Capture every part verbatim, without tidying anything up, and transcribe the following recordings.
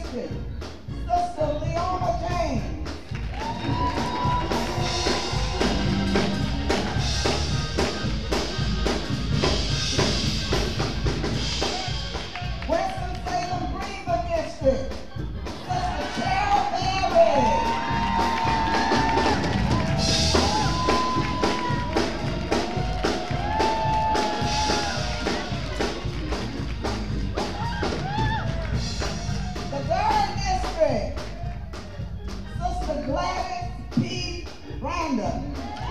District, Sister Lena James. Winston-Salem Greenville District, Sister Cheryl Berry. The Durham District, Sister Gladys P. Brenda.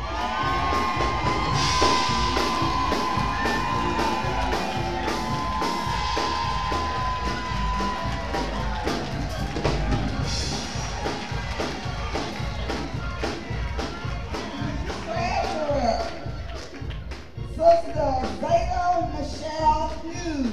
Treasurer, Sister Zeta Michelle Hughes.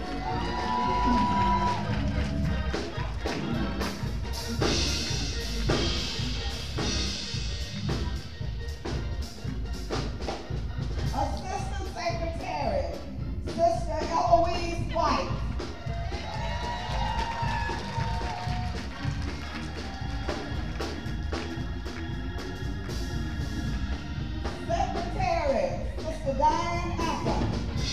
Assistant Secretary, Sister Eloise White. Secretary, Sister Diane Acker.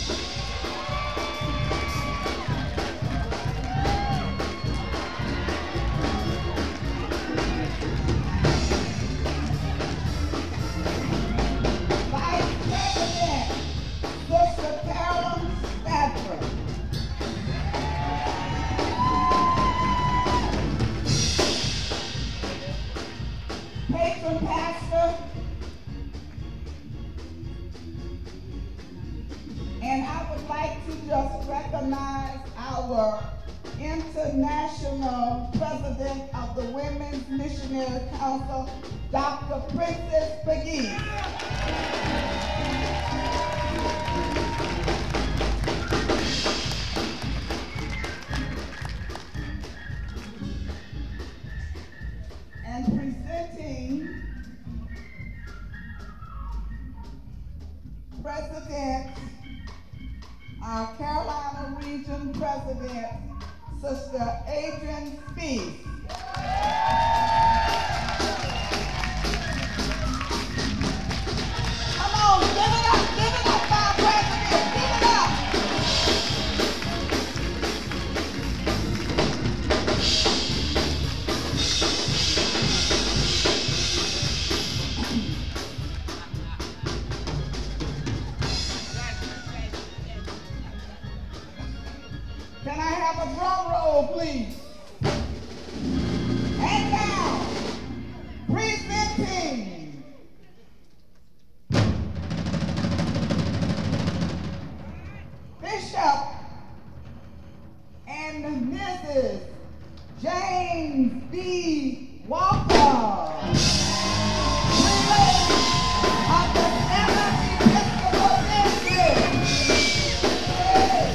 Vice President, Sister Carolyn Stafford. Patron Pastor, and I would like to just recognize our International President of the Women's Missionary Council, Doctor Princess McGee. And presenting President, our Carolina Region President, Sister Adrian Spees. Come on, give it up, give it up, our President, give it up. Can I have a drum roll, please? And now, presenting Bishop and Missus James B. Walker, prelate of the Episcopal District. Hey.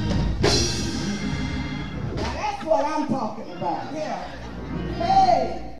Now that's what I'm talking about. Yeah. Hey.